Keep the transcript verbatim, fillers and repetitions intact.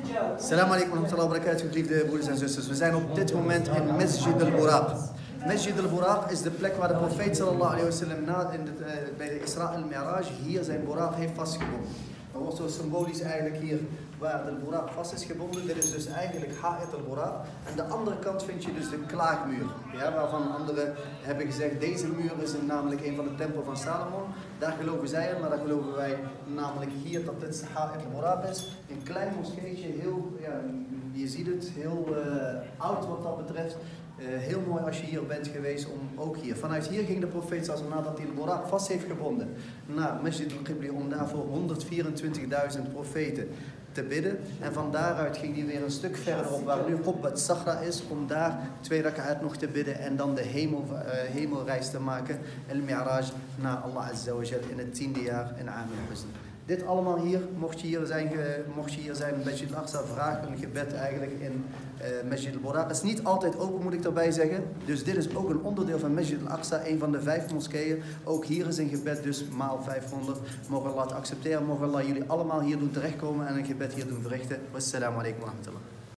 Assalamu alaikum wa rahmatullahi wa barakatuh, geliefde broeders en zusters. We zijn op dit moment in Masjid al-Buraq. Masjid al-Buraq is de plek waar de profeet sallallahu alayhi wa sallam na, in de, uh, bij de Isra al-Mi'raj hier zijn Buraq heeft vastgebonden. Dat wordt zo symbolisch eigenlijk hier waar de Buraq vast is gebonden. Dit is dus eigenlijk Ha'it al-Buraq. En de andere kant vind je dus de klaagmuur. Ja, waarvan anderen hebben gezegd, deze muur is namelijk een van de tempel van Salomon. Daar geloven zij in, maar daar geloven wij namelijk hier dat dit Ha'it al-Buraq is. Een klein moskeetje, heel, ja, je ziet het, heel uh, oud wat dat betreft. Uh, heel mooi als je hier bent geweest, om ook hier. Vanuit hier ging de profeet, zoals nadat hij de Buraq vast heeft gebonden, naar Masjid al-Qibli om daarvoor honderdvierentwintigduizend profeten te bidden. En van daaruit ging hij weer een stuk verder op waar nu Qubbat Sakhra is, om daar twee raka'at nog te bidden en dan de hemel, uh, hemelreis te maken, al-Mi'raj, naar Allah Azza wa Jal in het tiende jaar in Aam al-Huzn. Dit allemaal hier, mocht je hier zijn, mocht je hier zijn in Masjid al-Aqsa, vraag een gebed eigenlijk in uh, Masjid al-Buraq. Het is niet altijd open, moet ik erbij zeggen. Dus dit is ook een onderdeel van Masjid al-Aqsa, een van de vijf moskeeën. Ook hier is een gebed, dus maal vijfhonderd. Mogen Allah het accepteren, mogen Allah jullie allemaal hier doen terechtkomen en een gebed hier doen verrichten. Wassalamu alaikum wa rahmatullah.